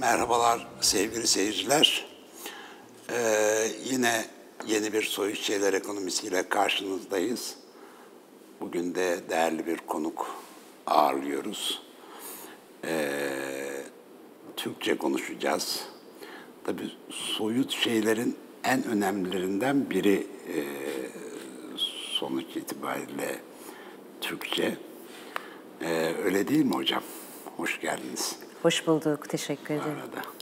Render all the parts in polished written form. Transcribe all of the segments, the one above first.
Merhabalar sevgili seyirciler. Yine yeni bir Soyut Şeyler Ekonomisiyle karşınızdayız. Bugün de değerli bir konuk ağırlıyoruz. Türkçe konuşacağız. Tabii soyut şeylerin en önemlilerinden biri sonuç itibariyle Türkçe. Öyle değil mi hocam? Hoş geldiniz. Hoş bulduk, teşekkür ederim.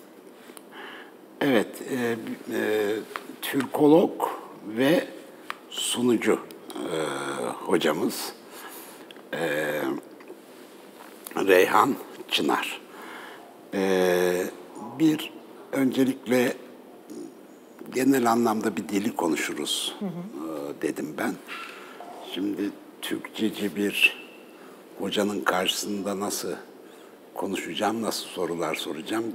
Evet, Türkolog ve sunucu hocamız Reyhan Çınar. Öncelikle genel anlamda bir dili konuşuruz dedim ben. Şimdi Türkçeci bir hocanın karşısında nasıl konuşacağım, nasıl sorular soracağım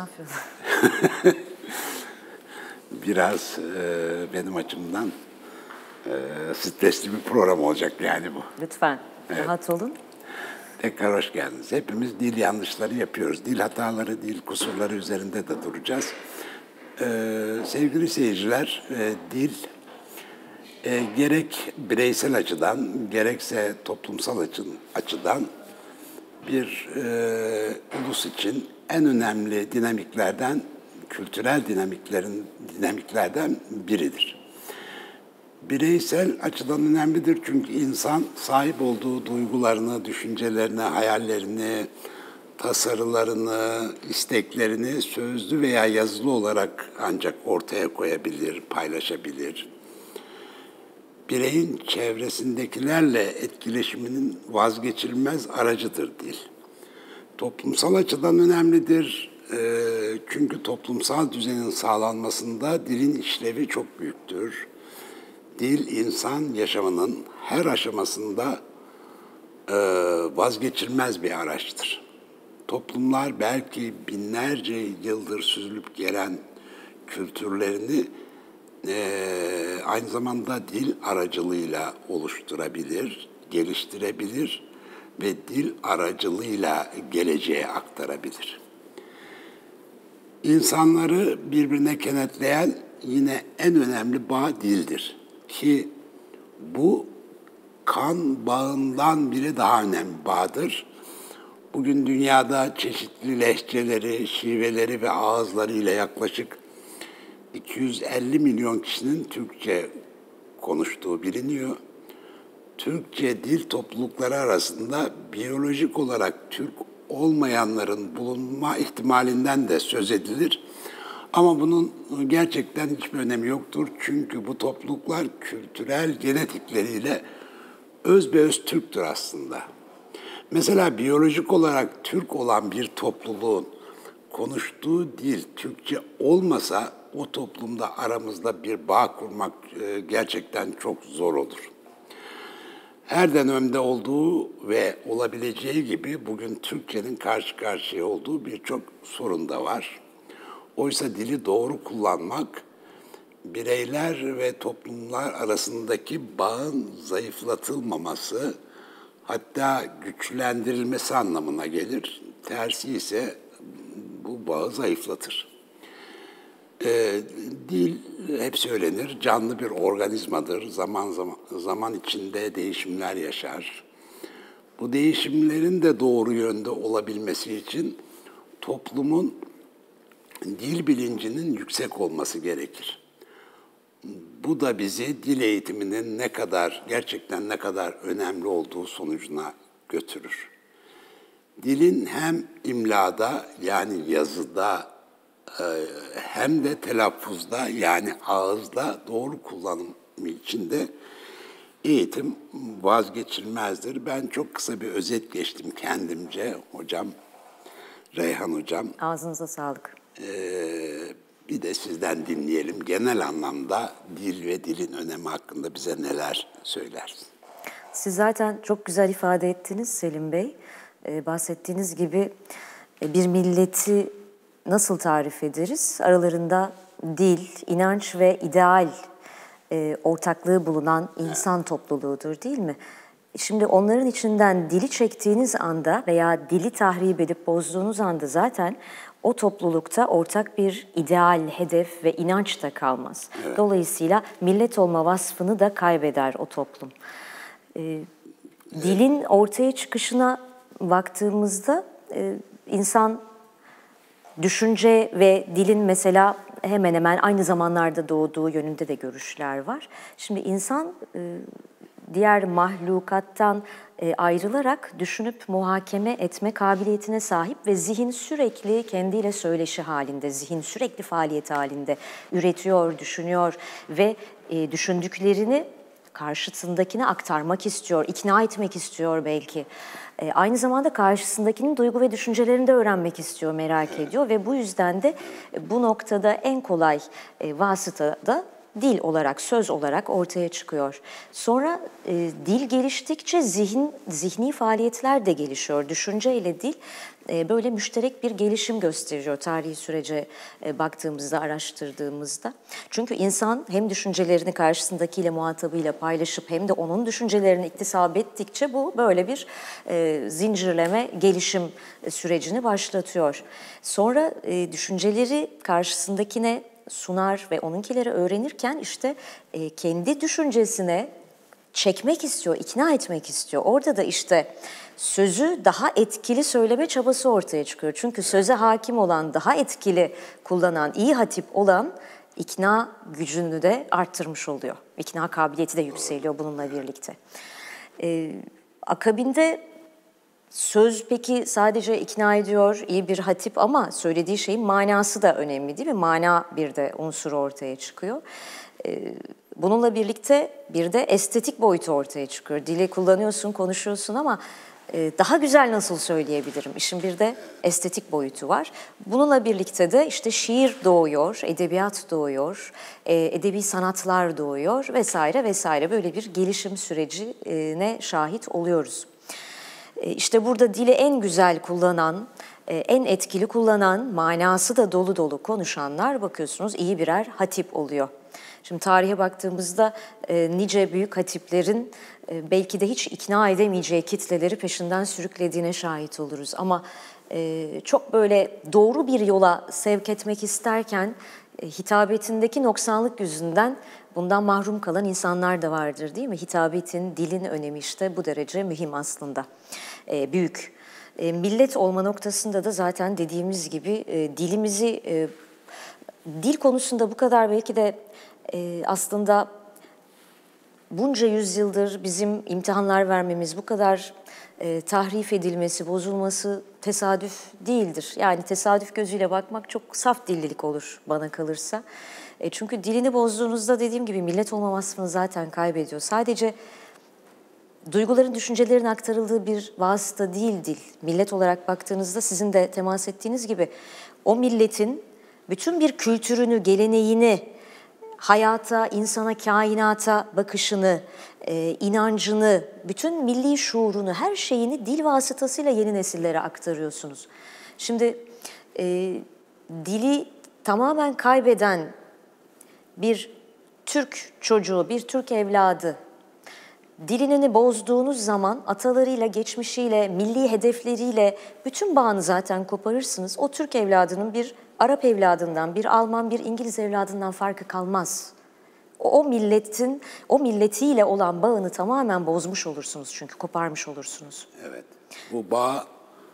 biraz benim açımdan stresli bir program olacak yani bu. Lütfen, evet. Rahat olun. Tekrar hoş geldiniz. Hepimiz dil yanlışları yapıyoruz. Dil hataları, dil kusurları üzerinde de duracağız. Sevgili seyirciler, dil gerek bireysel açıdan, gerekse toplumsal açıdan bir ulus için en önemli dinamiklerden, kültürel dinamiklerden biridir. Bireysel açıdan önemlidir çünkü insan sahip olduğu duygularını, düşüncelerini, hayallerini, tasarılarını, isteklerini sözlü veya yazılı olarak ancak ortaya koyabilir, paylaşabilir. Bireyin çevresindekilerle etkileşiminin vazgeçilmez aracıdır dil. Toplumsal açıdan önemlidir çünkü toplumsal düzenin sağlanmasında dilin işlevi çok büyüktür. Dil, insan yaşamının her aşamasında vazgeçilmez bir araçtır. Toplumlar belki binlerce yıldır süzülüp gelen kültürlerini aynı zamanda dil aracılığıyla oluşturabilir, geliştirebilir ve dil aracılığıyla geleceğe aktarabilir. İnsanları birbirine kenetleyen yine en önemli bağ dildir. Ki bu kan bağından bile daha önemli bağdır. Bugün dünyada çeşitli lehçeleri, şiveleri ve ağızlarıyla yaklaşık 250 milyon kişinin Türkçe konuştuğu biliniyor. Türkçe dil toplulukları arasında biyolojik olarak Türk olmayanların bulunma ihtimalinden de söz edilir. Ama bunun gerçekten hiçbir önemi yoktur. Çünkü bu topluluklar kültürel genetikleriyle özbeöz Türktür aslında. Mesela biyolojik olarak Türk olan bir topluluğun konuştuğu dil Türkçe olmasa o toplumda aramızda bir bağ kurmak gerçekten çok zor olur. Her dönemde olduğu ve olabileceği gibi bugün Türkçenin karşı karşıya olduğu birçok sorun da var. Oysa dili doğru kullanmak, bireyler ve toplumlar arasındaki bağın zayıflatılmaması, hatta güçlendirilmesi anlamına gelir. Tersi ise bu bağı zayıflatır. Dil hep söylenir, canlı bir organizmadır. Zaman içinde değişimler yaşar. Bu değişimlerin de doğru yönde olabilmesi için toplumun dil bilincinin yüksek olması gerekir. Bu da bizi dil eğitiminin gerçekten ne kadar önemli olduğu sonucuna götürür. Dilin hem imlada yani yazıda hem de telaffuzda yani ağızda doğru kullanımı için de eğitim vazgeçilmezdir. Ben çok kısa bir özet geçtim kendimce hocam, Reyhan hocam. Ağzınıza sağlık. Bir de sizden dinleyelim. Genel anlamda dil ve dilin önemi hakkında bize neler söylersiniz? Siz zaten çok güzel ifade ettiniz Selim Bey. Bahsettiğiniz gibi bir milleti nasıl tarif ederiz? Aralarında dil, inanç ve ideal ortaklığı bulunan insan topluluğudur değil mi? Şimdi onların içinden dili çektiğiniz anda veya dili tahrip edip bozduğunuz anda zaten o toplulukta ortak bir ideal, hedef ve inanç da kalmaz. Evet. Dolayısıyla millet olma vasfını da kaybeder o toplum. Dilin ortaya çıkışına baktığımızda insan düşünce ve dilin mesela hemen hemen aynı zamanlarda doğduğu yönünde de görüşler var. Şimdi insan diğer mahlukattan ayrılarak düşünüp muhakeme etme kabiliyetine sahip ve zihin sürekli kendiyle söyleşi halinde, zihin sürekli faaliyet halinde üretiyor, düşünüyor ve düşündüklerini karşısındakine aktarmak istiyor, ikna etmek istiyor belki. Aynı zamanda karşısındakinin duygu ve düşüncelerini de öğrenmek istiyor, merak ediyor ve bu yüzden de bu noktada en kolay vasıta da dil olarak, söz olarak ortaya çıkıyor. Sonra dil geliştikçe zihni faaliyetler de gelişiyor. Düşünce ile dil böyle müşterek bir gelişim gösteriyor tarihi sürece baktığımızda, araştırdığımızda. Çünkü insan hem düşüncelerini karşısındakiyle, muhatabıyla paylaşıp hem de onun düşüncelerini iktisap ettikçe bu böyle bir zincirleme gelişim sürecini başlatıyor. Sonra düşünceleri karşısındakine sunar ve onunkileri öğrenirken işte kendi düşüncesine çekmek istiyor, ikna etmek istiyor. Orada da işte sözü daha etkili söyleme çabası ortaya çıkıyor. Çünkü söze hakim olan, daha etkili kullanan, iyi hatip olan ikna gücünü de arttırmış oluyor. İkna kabiliyeti de yükseliyor bununla birlikte. Akabinde söz peki sadece ikna ediyor, iyi bir hatip ama söylediği şeyin manası da önemli değil mi? Mana bir de unsuru ortaya çıkıyor. Bununla birlikte bir de estetik boyutu ortaya çıkıyor. Dili kullanıyorsun, konuşuyorsun ama daha güzel nasıl söyleyebilirim? İşin bir de estetik boyutu var. Bununla birlikte de işte şiir doğuyor, edebiyat doğuyor, edebi sanatlar doğuyor vesaire vesaire. Böyle bir gelişim sürecine şahit oluyoruz. İşte burada dili en güzel kullanan, en etkili kullanan, manası da dolu dolu konuşanlar bakıyorsunuz iyi birer hatip oluyor. Şimdi tarihe baktığımızda nice büyük hatiplerin belki de hiç ikna edemeyeceği kitleleri peşinden sürüklediğine şahit oluruz. Ama çok böyle doğru bir yola sevk etmek isterken hitabetindeki noksanlık yüzünden bundan mahrum kalan insanlar da vardır değil mi? Hitabetin, dilin önemi işte bu derece mühim aslında, büyük. Millet olma noktasında da zaten dediğimiz gibi dilimizi, dil konusunda bu kadar belki de aslında bunca yüzyıldır bizim imtihanlar vermemiz, bu kadar tahrif edilmesi, bozulması tesadüf değildir. Yani tesadüf gözüyle bakmak çok saf dillilik olur bana kalırsa. Çünkü dilini bozduğunuzda dediğim gibi millet olma vasfını zaten kaybediyor. Sadece duyguların, düşüncelerin aktarıldığı bir vasıta değil dil. Millet olarak baktığınızda sizin de temas ettiğiniz gibi o milletin bütün bir kültürünü, geleneğini, hayata, insana, kainata bakışını, inancını, bütün milli şuurunu, her şeyini dil vasıtasıyla yeni nesillere aktarıyorsunuz. Şimdi dili tamamen kaybeden bir Türk çocuğu, bir Türk evladı, dilini bozduğunuz zaman atalarıyla, geçmişiyle, milli hedefleriyle bütün bağını zaten koparırsınız. O Türk evladının bir Arap evladından, bir Alman, bir İngiliz evladından farkı kalmaz. O milletin, o milletiyle olan bağını tamamen bozmuş olursunuz çünkü koparmış olursunuz. Evet, bu bağ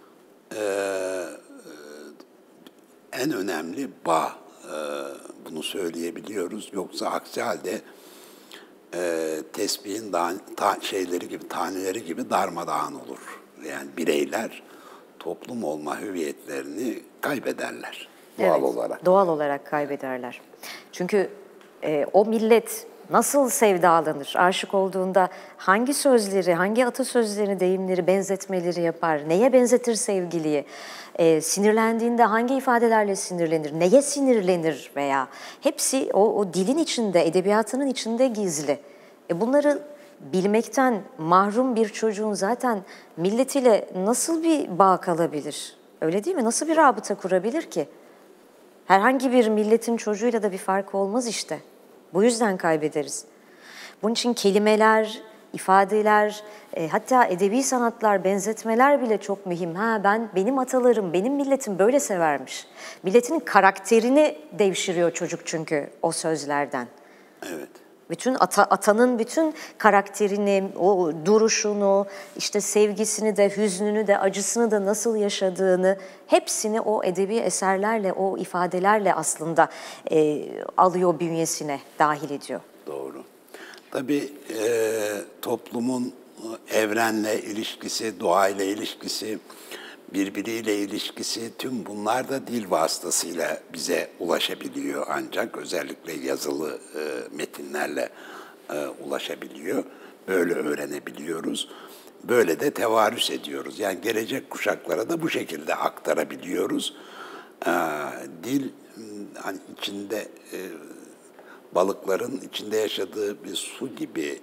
en önemli bağ. Bunu söyleyebiliyoruz. Yoksa aksi halde tesbihin şeyleri gibi, taneleri gibi darmadağın olur. Yani bireyler toplum olma hüviyetlerini kaybederler doğal olarak. Doğal olarak kaybederler. Çünkü o millet nasıl sevdalanır, aşık olduğunda hangi sözleri, hangi atasözlerini, deyimleri, benzetmeleri yapar, neye benzetir sevgiliyi, sinirlendiğinde hangi ifadelerle sinirlenir, neye sinirlenir veya hepsi o dilin içinde, edebiyatının içinde gizli. Bunları bilmekten mahrum bir çocuğun zaten milletiyle nasıl bir bağ kalabilir? Öyle değil mi? Nasıl bir rabıta kurabilir ki? Herhangi bir milletin çocuğuyla da bir farkı olmaz işte. Bu yüzden kaybederiz. Bunun için kelimeler, ifadeler, hatta edebi sanatlar, benzetmeler bile çok mühim. Benim atalarım, benim milletim böyle severmiş. Milletin karakterini devşiriyor çocuk çünkü o sözlerden. Evet. Bütün atanın bütün karakterini, o duruşunu, işte sevgisini de, hüznünü de, acısını da nasıl yaşadığını, hepsini o edebi eserlerle, o ifadelerle aslında alıyor bünyesine, dahil ediyor. Doğru. Tabii toplumun evrenle ilişkisi, doğayla ilişkisi, birbiriyle ilişkisi, tüm bunlar da dil vasıtasıyla bize ulaşabiliyor ancak özellikle yazılı metinlerle ulaşabiliyor. Böyle öğrenebiliyoruz. Böyle de tevarüs ediyoruz. Yani gelecek kuşaklara da bu şekilde aktarabiliyoruz. Dil hani içinde balıkların içinde yaşadığı bir su gibi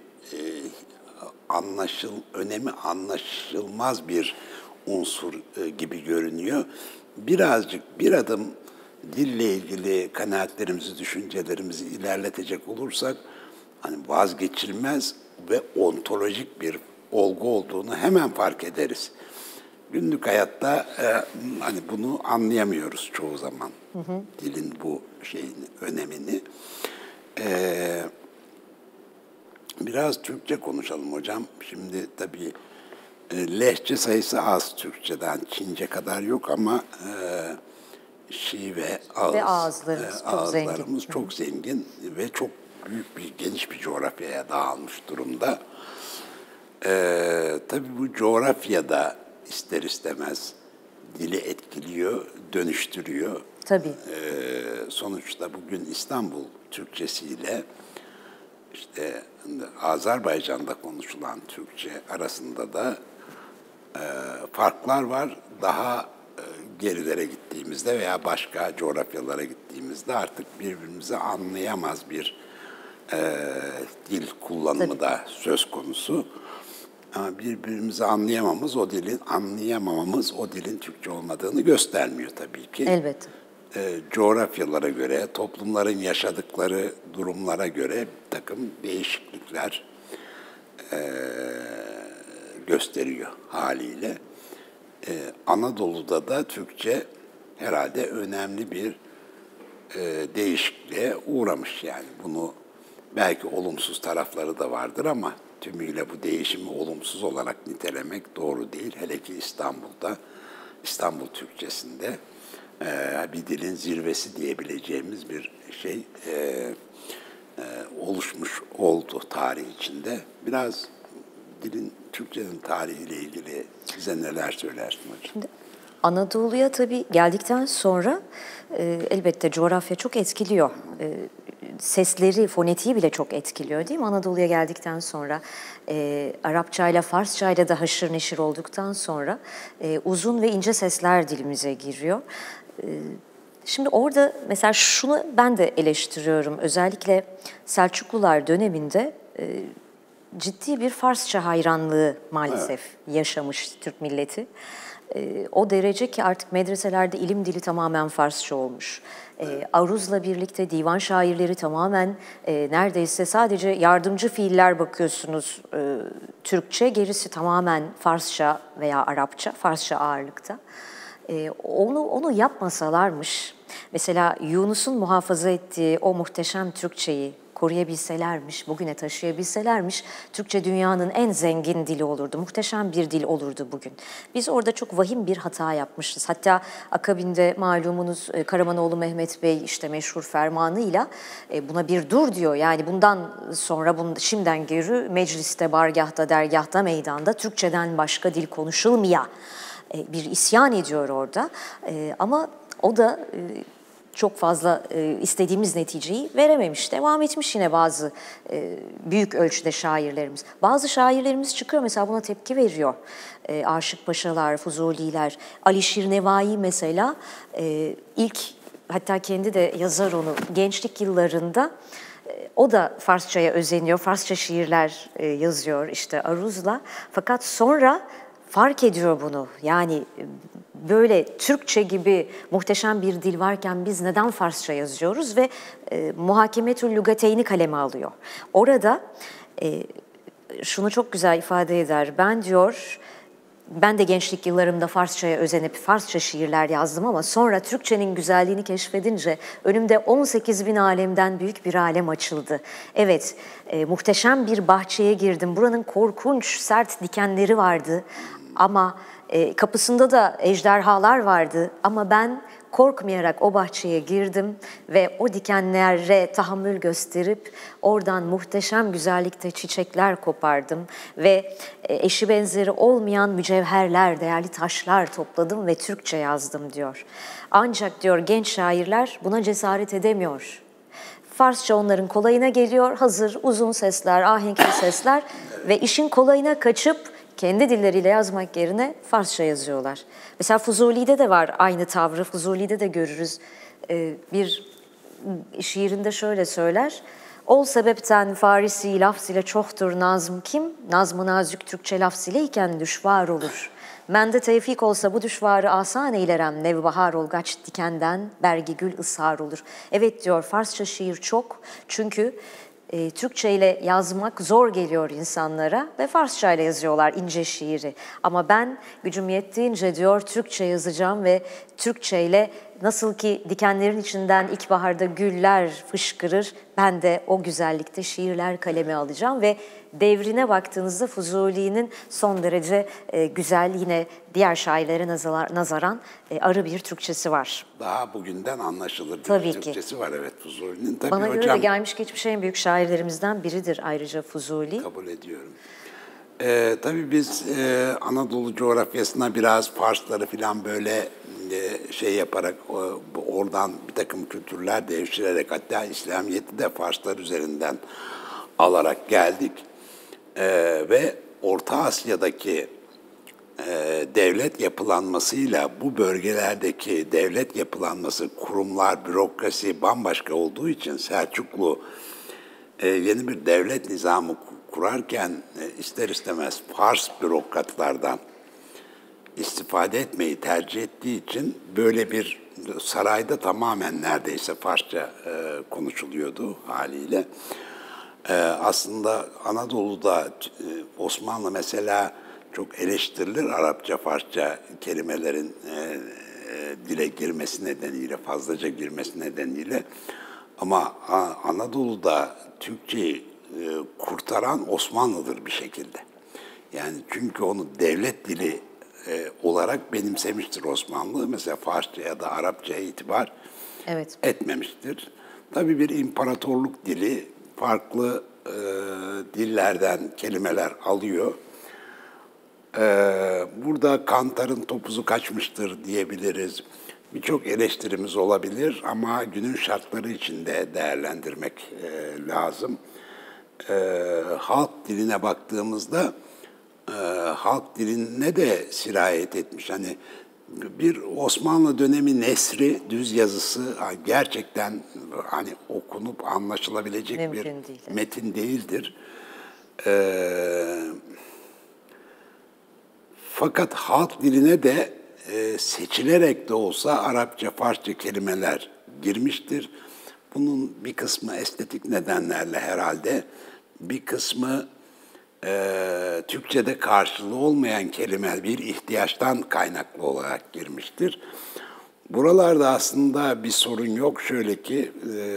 önemi anlaşılmaz bir unsur gibi görünüyor. Birazcık bir adım dille ilgili kanaatlerimizi, düşüncelerimizi ilerletecek olursak hani vazgeçilmez ve ontolojik bir olgu olduğunu hemen fark ederiz. Günlük hayatta hani bunu anlayamıyoruz çoğu zaman. Dilin bu şeyin önemini. Biraz Türkçe konuşalım hocam. Şimdi tabii lehçe sayısı az Türkçeden. Çince kadar yok ama şi ve ağızlarımız çok zengin ve çok büyük geniş bir coğrafyaya dağılmış durumda. Tabii bu coğrafyada ister istemez dili etkiliyor, dönüştürüyor. Tabii. Sonuçta bugün İstanbul Türkçesiyle işte Azerbaycan'da konuşulan Türkçe arasında da farklar var. Daha gerilere gittiğimizde veya başka coğrafyalara gittiğimizde artık birbirimizi anlayamaz bir dil kullanımı da söz konusu. Ama birbirimizi anlayamamamız o dilin Türkçe olmadığını göstermiyor tabii ki. Elbette. Coğrafyalara göre, toplumların yaşadıkları durumlara göre bir takım değişiklikler gösteriyor haliyle. Anadolu'da da Türkçe herhalde önemli bir değişikliğe uğramış yani. Bunu belki olumsuz tarafları da vardır ama tümüyle bu değişimi olumsuz olarak nitelemek doğru değil. Hele ki İstanbul Türkçesinde bir dilin zirvesi diyebileceğimiz bir şey oluşmuş oldu tarih içinde. Biraz Türkçenin tarihiyle ilgili bize neler söylersin hocam? Şimdi Anadolu'ya tabii geldikten sonra elbette coğrafya çok etkiliyor. Sesleri, fonetiği bile çok etkiliyor değil mi? Anadolu'ya geldikten sonra Arapçayla, Farsçayla da haşır neşir olduktan sonra uzun ve ince sesler dilimize giriyor. Şimdi orada mesela şunu ben de eleştiriyorum. Özellikle Selçuklular döneminde ciddi bir Farsça hayranlığı maalesef yaşamış Türk milleti. O derece ki artık medreselerde ilim dili tamamen Farsça olmuş. Aruz'la birlikte divan şairleri tamamen neredeyse sadece yardımcı fiiller bakıyorsunuz Türkçe, gerisi tamamen Farsça veya Arapça, Farsça ağırlıkta. Onu yapmasalarmış, mesela Yunus'un muhafaza ettiği o muhteşem Türkçeyi koruyabilselermiş, bugüne taşıyabilselermiş, Türkçe dünyanın en zengin dili olurdu, muhteşem bir dil olurdu bugün. Biz orada çok vahim bir hata yapmışız. Hatta akabinde malumunuz Karamanoğlu Mehmet Bey işte meşhur fermanıyla buna bir dur diyor. Yani bundan sonra, şimdiden geri mecliste, bargahta, dergahta, meydanda Türkçeden başka dil konuşulmaya bir isyan ediyor orada. Ama o da çok fazla istediğimiz neticeyi verememiş. Devam etmiş yine bazı büyük ölçüde şairlerimiz. Bazı şairlerimiz çıkıyor mesela buna tepki veriyor. Aşık Paşalar, Fuzuliler, Alişir Nevai mesela hatta kendi de yazar onu gençlik yıllarında o da Farsçaya özeniyor. Farsça şiirler yazıyor işte Aruz'la. Fakat sonra fark ediyor bunu. Yani böyle Türkçe gibi muhteşem bir dil varken biz neden Farsça yazıyoruz ve Muhakemetül Lügateyni kaleme alıyor. Orada şunu çok güzel ifade eder. Ben diyor, ben de gençlik yıllarımda Farsçaya özenip Farsça şiirler yazdım ama sonra Türkçenin güzelliğini keşfedince önümde 18 bin alemden büyük bir alem açıldı. Evet, muhteşem bir bahçeye girdim. Buranın korkunç, sert dikenleri vardı ama kapısında da ejderhalar vardı ama ben korkmayarak o bahçeye girdim ve o dikenlere tahammül gösterip oradan muhteşem güzellikte çiçekler kopardım ve eşi benzeri olmayan mücevherler, değerli taşlar topladım ve Türkçe yazdım diyor. Ancak diyor genç şairler buna cesaret edemiyor. Farsça onların kolayına geliyor, hazır uzun sesler, ahenkli sesler ve işin kolayına kaçıp kendi dilleriyle yazmak yerine Farsça yazıyorlar. Mesela Fuzuli'de de var aynı tavrı, Fuzuli'de de görürüz. Bir şiirinde şöyle söyler, ol sebepten Farisi lafz ile çoktur nazm kim, nazm-ı nazük Türkçe lafz ile iken düşvar olur. Mende tevfik olsa bu düşvarı asan eylerem, nevbahar olgaç dikenden, bergi gül ısrar olur. Evet diyor, Farsça şiir çok çünkü Türkçe ile yazmak zor geliyor insanlara ve Farsça ile yazıyorlar ince şiiri. Ama ben gücüm yettiğince diyor Türkçe yazacağım ve Türkçe ile nasıl ki dikenlerin içinden ilkbaharda güller fışkırır, ben de o güzellikte şiirler kaleme alacağım ve devrine baktığınızda Fuzuli'nin son derece güzel, yine diğer şairlere nazaran arı bir Türkçesi var. Daha bugünden anlaşılır bir Tabii Türkçesi ki var, evet, Fuzuli'nin. Tabii bana göre hocam, de gelmiş geçmiş en büyük şairlerimizden biridir ayrıca Fuzuli. kabul ediyorum. Tabii biz Anadolu coğrafyasına biraz Farsları falan böyle şey yaparak oradan bir takım kültürler devşirerek, hatta İslamiyet'i de Farslar üzerinden alarak geldik. Ve Orta Asya'daki devlet yapılanmasıyla bu bölgelerdeki devlet yapılanması, kurumlar, bürokrasi bambaşka olduğu için Selçuklu yeni bir devlet nizamı kurarken ister istemez Fars bürokratlardan istifade etmeyi tercih ettiği için böyle bir sarayda tamamen neredeyse Farsça konuşuluyordu haliyle. Aslında Anadolu'da Osmanlı mesela çok eleştirilir Arapça, Farsça kelimelerin dile girmesi nedeniyle, fazlaca girmesi nedeniyle. Ama Anadolu'da Türkçeyi kurtaran Osmanlı'dır bir şekilde. Yani çünkü onu devlet dili olarak benimsemiştir Osmanlı. Mesela Farsça ya da Arapça'ya itibar etmemiştir. Tabii bir imparatorluk dili farklı dillerden kelimeler alıyor. Burada Kantar'ın topuzu kaçmıştır diyebiliriz. Birçok eleştirimiz olabilir ama günün şartları içinde değerlendirmek lazım. Halk diline baktığımızda halk diline de sirayet etmiş. Hani bir Osmanlı dönemi nesri, düz yazısı gerçekten hani okunup anlaşılabilecek mümkün bir değil. metin değildir. Fakat halk diline de seçilerek de olsa Arapça, Farsça kelimeler girmiştir. Bunun bir kısmı estetik nedenlerle herhalde, bir kısmı Türkçe'de karşılığı olmayan kelime bir ihtiyaçtan kaynaklı olarak girmiştir. Buralarda aslında bir sorun yok. Şöyle ki,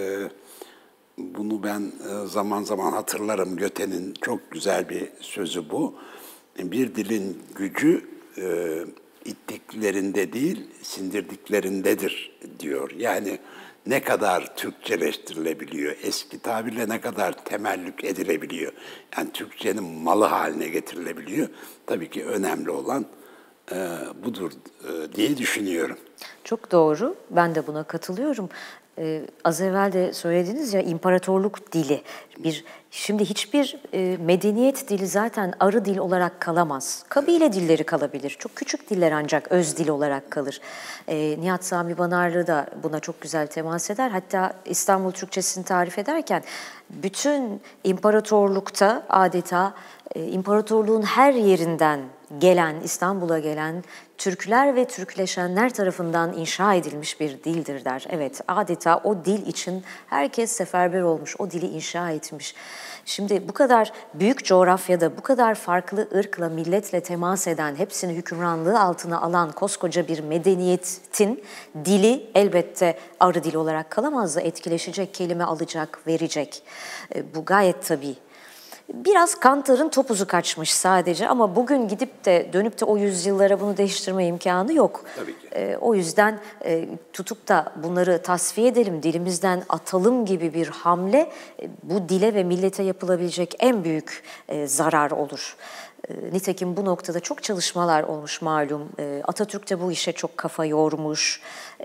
bunu ben zaman zaman hatırlarım, Göte'nin çok güzel bir sözü bu. Bir dilin gücü ittiklerinde değil, sindirdiklerindedir diyor. Yani ne kadar Türkçeleştirilebiliyor, eski tabirle ne kadar temellük edilebiliyor. Yani Türkçenin malı haline getirilebiliyor. Tabii ki önemli olan budur diye düşünüyorum. Çok doğru, ben de buna katılıyorum. Az evvel de söylediniz ya, imparatorluk dili. Şimdi hiçbir medeniyet dili zaten arı dil olarak kalamaz. Kabile dilleri kalabilir. Çok küçük diller ancak öz dil olarak kalır. Nihat Sami Banarlı da buna çok güzel temas eder. Hatta İstanbul Türkçesini tarif ederken bütün imparatorlukta adeta imparatorluğun her yerinden gelen, İstanbul'a gelen Türkler ve Türkleşenler tarafından inşa edilmiş bir dildir der. Evet, adeta o dil için herkes seferber olmuş, o dili inşa etmiş. Şimdi bu kadar büyük coğrafyada, bu kadar farklı ırkla, milletle temas eden, hepsini hükümranlığı altına alan koskoca bir medeniyetin dili elbette arı dil olarak kalamaz da etkileşecek, kelime alacak, verecek. Bu gayet tabii. Biraz Kantar'ın topuzu kaçmış sadece ama bugün gidip de dönüp de o yüzyıllara bunu değiştirme imkanı yok. Tabii ki. O yüzden tutup da bunları tasfiye edelim, dilimizden atalım gibi bir hamle bu dile ve millete yapılabilecek en büyük zarar olur. Nitekim bu noktada çok çalışmalar olmuş malum. Atatürk de bu işe çok kafa yormuş,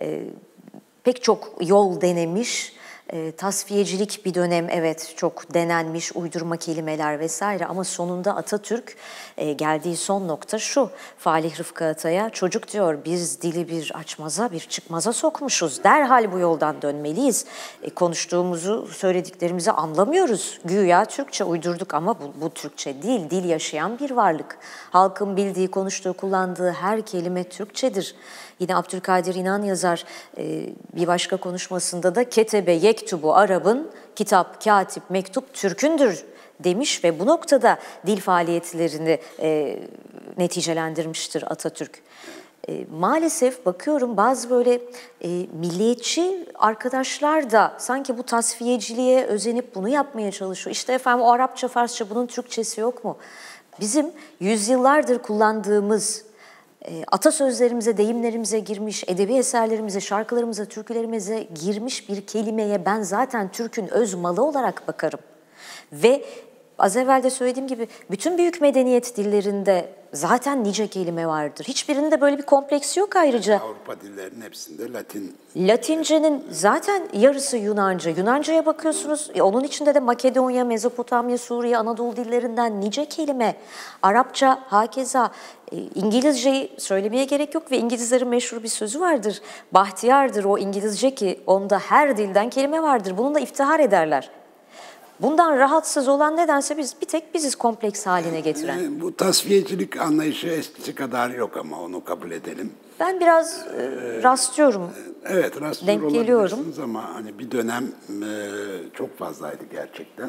pek çok yol denemiş. Tasfiyecilik bir dönem evet çok denenmiş, uydurma kelimeler vesaire ama sonunda Atatürk geldiği son nokta şu: Falih Rıfkı Atay'a çocuk diyor biz dili bir açmaza bir çıkmaza sokmuşuz, derhal bu yoldan dönmeliyiz. Konuştuğumuzu söylediklerimizi anlamıyoruz, güya Türkçe uydurduk ama bu Türkçe değil, dil yaşayan bir varlık. Halkın bildiği, konuştuğu, kullandığı her kelime Türkçedir. Yine Abdülkadir İnan yazar bir başka konuşmasında da ketebe yektubu Arap'ın kitap, katip, mektup Türk'ündür demiş ve bu noktada dil faaliyetlerini neticelendirmiştir Atatürk. Maalesef bakıyorum bazı böyle milliyetçi arkadaşlar da sanki bu tasfiyeciliğe özenip bunu yapmaya çalışıyor. İşte efendim o Arapça, Farsça bunun Türkçesi yok mu? Bizim yüzyıllardır kullandığımız atasözlerimize, deyimlerimize girmiş, edebi eserlerimize, şarkılarımıza, türkülerimize girmiş bir kelimeye ben zaten Türk'ün öz malı olarak bakarım. Ve az evvel de söylediğim gibi bütün büyük medeniyet dillerinde zaten nice kelime vardır. Hiçbirinde böyle bir kompleks yok ayrıca. Avrupa dillerinin hepsinde Latin. Latince'nin zaten yarısı Yunanca. Yunanca'ya bakıyorsunuz, onun içinde de Makedonya, Mezopotamya, Suriye, Anadolu dillerinden nice kelime. Arapça hakeza, İngilizceyi söylemeye gerek yok ve İngilizlerin meşhur bir sözü vardır. Bahtiyardır o İngilizce ki onda her dilden kelime vardır. Bununla iftihar ederler. Bundan rahatsız olan nedense bir tek biziz kompleks haline getiren. Bu tasfiyecilik anlayışı eskisi kadar yok ama onu kabul edelim. Ben biraz rastlıyorum. Evet, rastlıyor denk geliyorum. olabilirsiniz ama hani bir dönem çok fazlaydı gerçekten.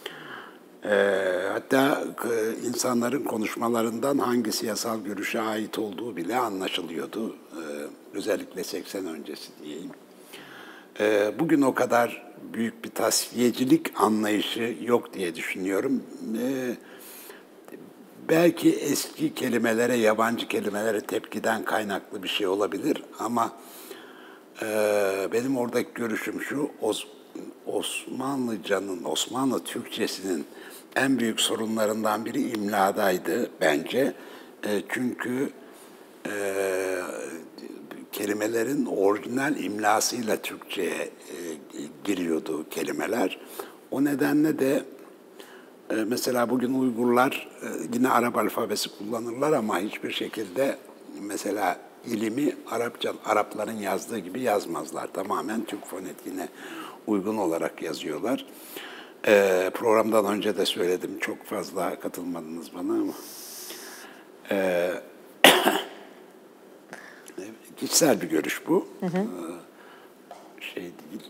Hatta insanların konuşmalarından hangi siyasal görüşe ait olduğu bile anlaşılıyordu. Özellikle 80 öncesi diyeyim. Bugün o kadar büyük bir tasfiyecilik anlayışı yok diye düşünüyorum. Belki eski kelimelere, yabancı kelimelere tepkiden kaynaklı bir şey olabilir ama benim oradaki görüşüm şu: Osmanlı Türkçesinin en büyük sorunlarından biri imladaydı bence. Çünkü kelimelerin orijinal imlasıyla Türkçe'ye giriyordu kelimeler. O nedenle de mesela bugün Uygurlar yine Arap alfabesi kullanırlar ama hiçbir şekilde mesela ilimi Arapların yazdığı gibi yazmazlar. Tamamen Türk fonetiğine uygun olarak yazıyorlar. Programdan önce de söyledim, çok fazla katılmadınız bana ama kişisel bir görüş bu. Hı hı. Şey değil.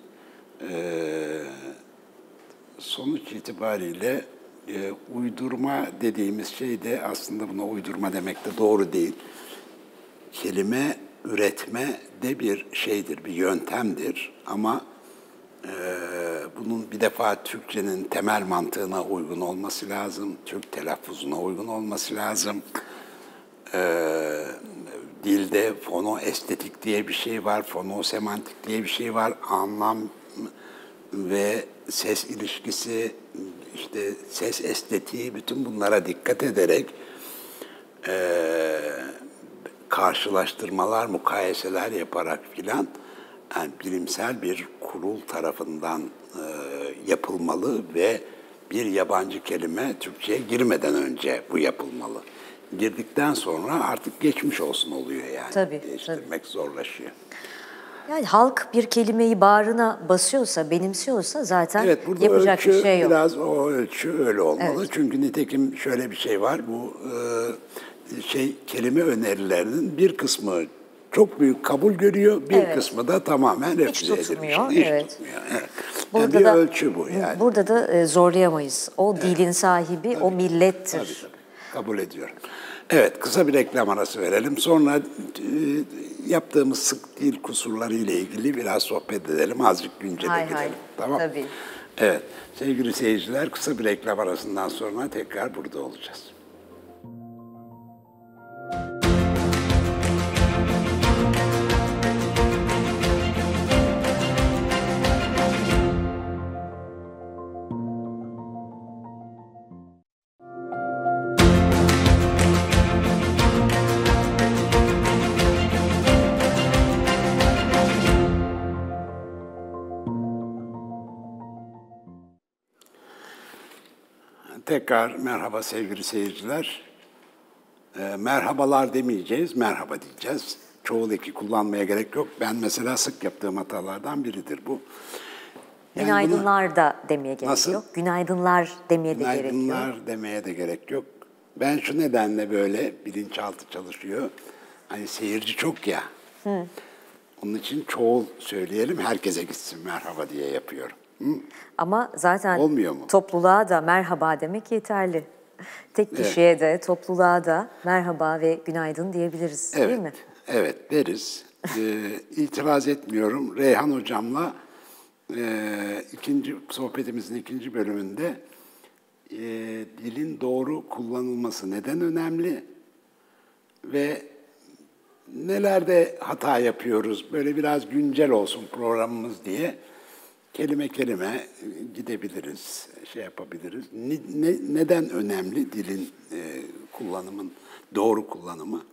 Sonuç itibariyle uydurma dediğimiz şey de aslında buna uydurma demek de doğru değil. Kelime üretme de bir şeydir, bir yöntemdir ama bunun bir defa Türkçenin temel mantığına uygun olması lazım, Türk telaffuzuna uygun olması lazım. Dilde fonoestetik diye bir şey var, fonosemantik diye bir şey var. Anlam ve ses ilişkisi, işte ses estetiği, bütün bunlara dikkat ederek karşılaştırmalar, mukayeseler yaparak filan yani bilimsel bir kurul tarafından yapılmalı ve bir yabancı kelime Türkçe'ye girmeden önce bu yapılmalı. Girdikten sonra artık geçmiş olsun oluyor yani. Tabii, değiştirmek zorlaşıyor. Yani halk bir kelimeyi bağrına basıyorsa, benimsiyorsa zaten evet, burada yapacak bir şey yok. Biraz o ölçü öyle olmalı. Evet. Çünkü nitekim şöyle bir şey var. Bu kelime önerilerinin bir kısmı çok büyük kabul görüyor, bir kısmı da tamamen refüze edilmiş. Hiç tutmuyor. Evet. Burada bir da, ölçü bu yani. Burada da zorlayamayız. O dilin sahibi o millettir. Tabii. Kabul ediyorum. Evet, kısa bir reklam arası verelim. Sonra yaptığımız sık dil kusurları ile ilgili biraz sohbet edelim. Azıcık güncele gidelim. Tamam. Tabii. Evet, sevgili seyirciler, kısa bir reklam arasından sonra tekrar burada olacağız. Tekrar merhaba sevgili seyirciler. Merhabalar demeyeceğiz, merhaba diyeceğiz. Çoğul eki kullanmaya gerek yok. Ben mesela sık yaptığım hatalardan biridir bu. Yani günaydınlar da demeye gerek yok. Günaydınlar demeye de gerek yok. Günaydınlar demeye de gerek yok. Ben şu nedenle böyle bilinçaltı çalışıyor. Hani seyirci çok ya. Onun için çoğul söyleyelim, herkese gitsin merhaba diye yapıyorum. Ama zaten olmuyor mu? Topluluğa da merhaba demek yeterli. Tek kişiye de topluluğa da merhaba ve günaydın diyebiliriz, değil mi? Evet, deriz. İtiraz etmiyorum. Reyhan Hocam'la sohbetimizin ikinci bölümünde dilin doğru kullanılması neden önemli ve nelerde hata yapıyoruz, böyle biraz güncel olsun programımız diye kelime kelime gidebiliriz, yapabiliriz. Neden önemli dilin kullanımın, doğru kullanımı?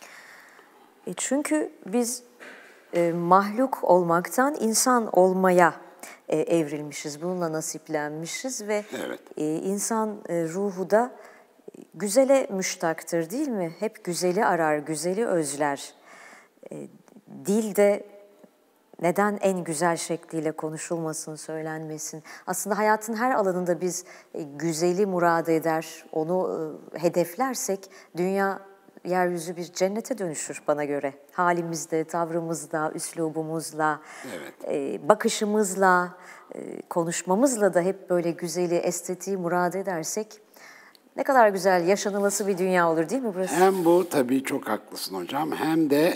Çünkü biz mahluk olmaktan insan olmaya evrilmişiz, bununla nasiplenmişiz ve insan ruhu da güzele müştaktır, değil mi? Hep güzeli arar, güzeli özler. Dil de neden en güzel şekliyle konuşulmasın, söylenmesin? Aslında hayatın her alanında biz güzeli murad eder, onu hedeflersek dünya, yeryüzü bir cennete dönüşür bana göre. Halimizde, tavrımızla, üslubumuzla, bakışımızla, konuşmamızla da hep böyle güzeli, estetiği murad edersek ne kadar güzel, yaşanılası bir dünya olur değil mi burası? Hem bu, tabii çok haklısın hocam, hem de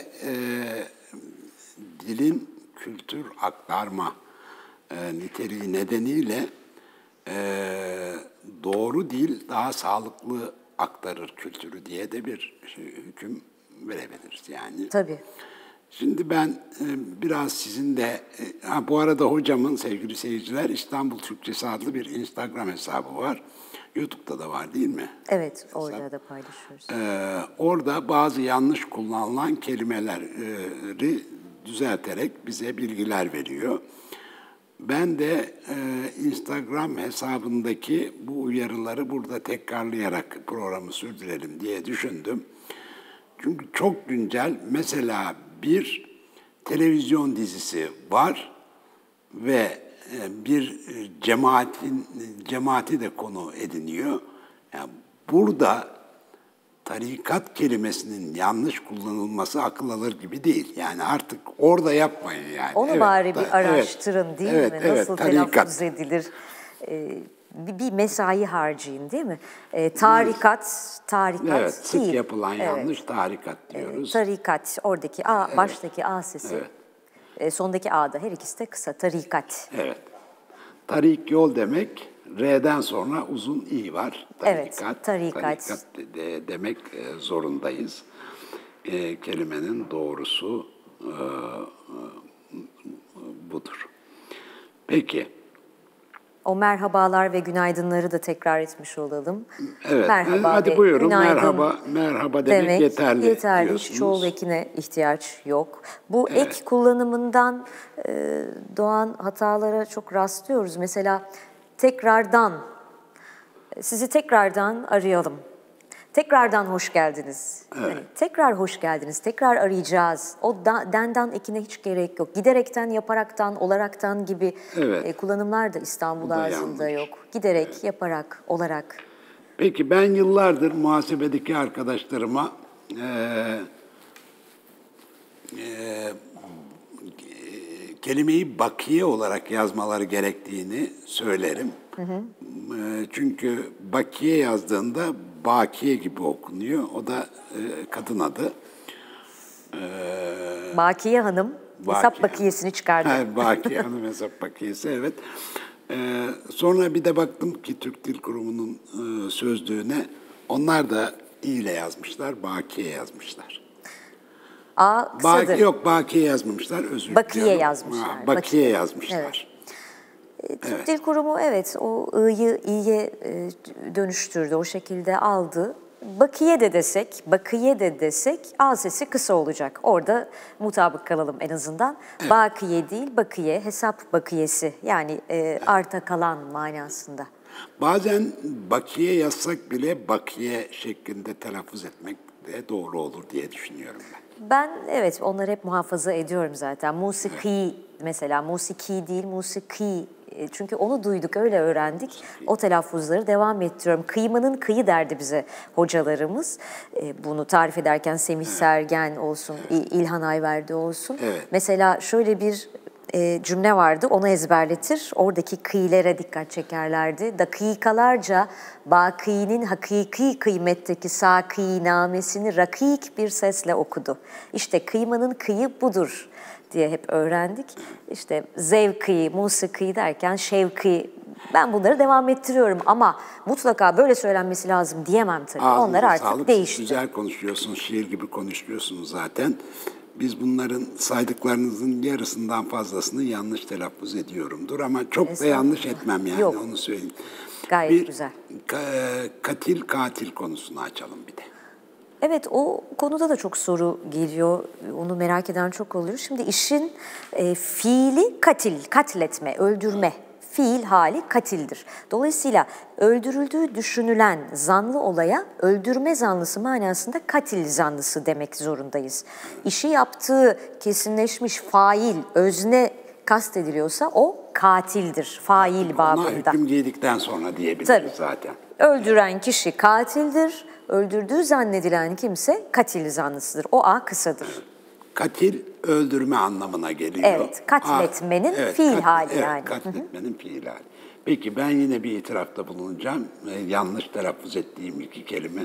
dilin kültür aktarma niteliği nedeniyle doğru dil daha sağlıklı aktarır kültürü diye de bir hüküm verebiliriz yani. Tabii. Şimdi ben biraz sizin de, bu arada hocamın, sevgili seyirciler, İstanbul Türkçesi adlı bir Instagram hesabı var. YouTube'da da var değil mi? Evet, orada da paylaşıyoruz. Orada bazı yanlış kullanılan kelimeleri düzelterek bize bilgiler veriyor. Ben de Instagram hesabındaki bu uyarıları burada tekrarlayarak programı sürdürelim diye düşündüm. Çünkü çok güncel, mesela bir televizyon dizisi var ve bir cemaati de konu ediniyor. Yani burada tarikat kelimesinin yanlış kullanılması akıl alır gibi değil. Yani artık orada yapmayın yani. Onu bari bir araştırın değil mi? Nasıl telaffuz edilir? Bir mesai harcayın değil mi? Tarikat evet, sık değil. yapılan yanlış tarikat diyoruz. Tarikat, oradaki A, baştaki A sesi. Sondaki A'da, her ikisi de kısa, tarikat. Evet. Tarik yol demek, R'den sonra uzun İ var. Tarikat. Tarikat demek zorundayız. Kelimenin doğrusu budur. Peki. O merhabalar ve günaydınları da tekrar etmiş olalım. Evet. Merhaba hadi buyurun. Merhaba demek yeterli. Yeterli. Hiç çoğul ekine ihtiyaç yok. Bu ek kullanımından doğan hatalara çok rastlıyoruz. Mesela tekrardan, sizi tekrardan arayalım. Tekrardan hoş geldiniz. Evet. Hani tekrar hoş geldiniz, tekrar arayacağız. O dendan ekine hiç gerek yok. Giderekten, yaparaktan, olaraktan gibi kullanımlar da İstanbul ağzında yok. Giderek, yaparak, olarak. Peki ben yıllardır muhasebedeki arkadaşlarıma kelimeyi bakiye olarak yazmaları gerektiğini söylerim. Çünkü bakiye yazdığında bakiye gibi okunuyor. O da kadın adı. Bakiye Hanım hesap bakiyesini çıkardı. Bakiye Hanım hesap bakiyesi, evet. Sonra bir de baktım ki Türk Dil Kurumu'nun sözlüğüne onlar da i ile yazmışlar, bakiye yazmışlar. A kısadır. Yok, bakiye yazmamışlar, özür dilerim. Bakiye yazmışlar. Bakiye yazmışlar. Evet. Türk Dil Kurumu evet o i'yi i'ye dönüştürdü, o şekilde aldı. Bakiye de desek A sesi kısa olacak. Orada mutabık kalalım en azından. Evet. Bakiye değil, bakiye, hesap bakiyesi. Yani arta kalan manasında. Bazen bakiye yazsak bile bakiye şeklinde telaffuz etmek de doğru olur diye düşünüyorum ben. Ben evet onları hep muhafaza ediyorum zaten. Musiki mesela, musiki değil, musiki. Çünkü onu duyduk, öyle öğrendik. O telaffuzları devam ettiriyorum. Kıymanın kıyı derdi bize hocalarımız. Bunu tarif ederken Semih Sergen olsun, İlhan Ayverdi olsun. Evet. Mesela şöyle bir cümle vardı, onu ezberletir. Oradaki kıylere dikkat çekerlerdi. Dakikalarca bakinin hakiki kıymetteki sakinamesini rakik bir sesle okudu. İşte kıymanın kıyı budur diye hep öğrendik. İşte zevki, musiki derken şevki, ben bunları devam ettiriyorum ama mutlaka böyle söylenmesi lazım diyemem tabii. Ağzınıza onlar artık sağlık. değişti. Siz güzel konuşuyorsunuz, şiir gibi konuşuyorsunuz zaten. Biz bunların saydıklarınızın yarısından fazlasını yanlış telaffuz ediyorumdur ama çok da yanlış etmem yani. Yok. Onu söyleyeyim. Gayet güzel. Katil konusunu açalım bir de. Evet, o konuda da çok soru geliyor. Onu merak eden çok oluyor. Şimdi işin fiili katletme, öldürme. Fiil hali katildir. Dolayısıyla öldürüldüğü düşünülen zanlı olaya öldürme zanlısı manasında katil zanlısı demek zorundayız. İşi yaptığı kesinleşmiş fail, özne kastediliyorsa o katildir, fail babında. Ona hüküm giydikten sonra diyebiliriz tabii. Zaten. Öldüren kişi katildir, öldürdüğü zannedilen kimse katil zanlısıdır. O A kısadır. Katil öldürme anlamına geliyor. Evet, katletmenin fiil hali yani. Katletmenin fiil hali. Peki ben yine bir itirafta bulunacağım. Yanlış telaffuz ettiğim iki kelime.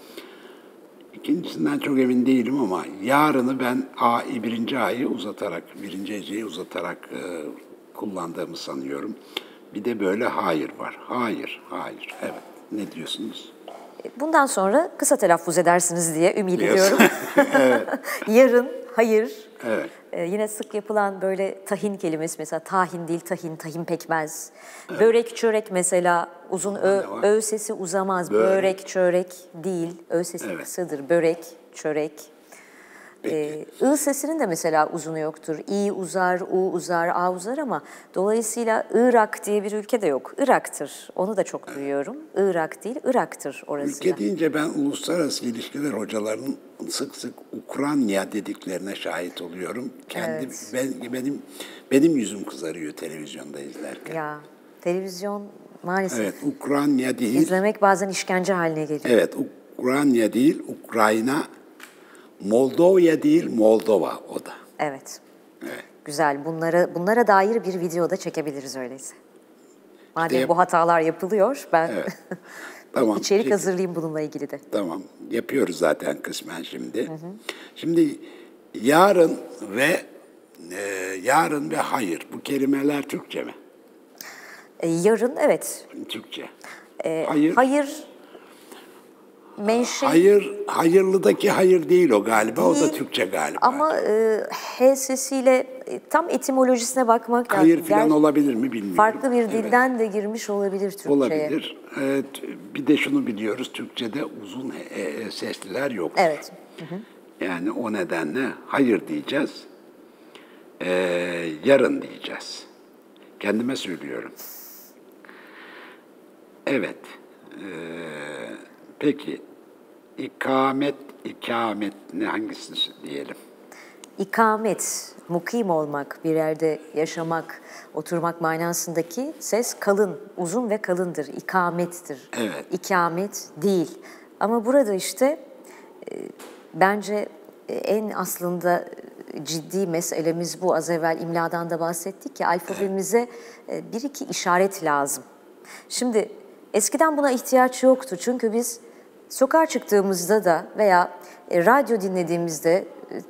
İkincisinden çok emin değilim ama yarını ben birinci A'yı uzatarak, birinci heceyi uzatarak kullandığımı sanıyorum. Bir de böyle hayır var. Hayır. Evet. Ne diyorsunuz? Bundan sonra kısa telaffuz edersiniz diye ümit ediyorum. Evet. Yarın, hayır. Evet. Yine sık yapılan böyle tahin kelimesi mesela tahin değil tahin pekmez. Evet. Börek çörek mesela uzun ö sesi uzamaz. Börek çörek değil. Ö sesi kısadır. Börek çörek. I sesinin de mesela uzunu yoktur. İ uzar, U uzar, A uzar ama dolayısıyla Irak diye bir ülke de yok. Irak'tır. Onu da çok duyuyorum. Irak değil, Irak'tır orası. Ülke deyince ben uluslararası ilişkiler hocalarının sık sık Ukrayna dediklerine şahit oluyorum. Benim yüzüm kızarıyor televizyonda izlerken. Ya televizyon maalesef. Evet, Ukrayna değil. İzlemek bazen işkence haline geliyor. Evet, Ukrayna değil, Ukrayna. Moldova değil, Moldova o da. Evet. Güzel. Bunlara dair bir video da çekebiliriz öyleyse. Madem bu hatalar yapılıyor, ben tamam, içerik hazırlayayım bununla ilgili de. Tamam, yapıyoruz zaten kısmen şimdi. Şimdi yarın ve hayır, bu kelimeler Türkçe mi? Yarın, evet. Türkçe. Hayır menşe... Hayırlıdaki hayır değil o galiba, değil, o da Türkçe galiba. Ama H sesiyle tam etimolojisine bakmak lazım. Hayır falan olabilir mi bilmiyorum. Farklı bir dilden de girmiş olabilir Türkçe'ye. Olabilir. Bir de şunu biliyoruz, Türkçe'de uzun sesliler yok. Evet. Yani o nedenle hayır diyeceğiz, yarın diyeceğiz. Kendime söylüyorum. Evet. Peki, ikamet ne hangisini diyelim? ikamet, mukim olmak, bir yerde yaşamak, oturmak manasındaki ses kalın, uzun ve kalındır, ikamettir. Evet. İkamet değil. Ama burada işte bence en aslında ciddi meselemiz bu. Az evvel imladan da bahsettik ki alfabemize bir iki işaret lazım. Şimdi eskiden buna ihtiyaç yoktu çünkü biz sokağa çıktığımızda da veya radyo dinlediğimizde,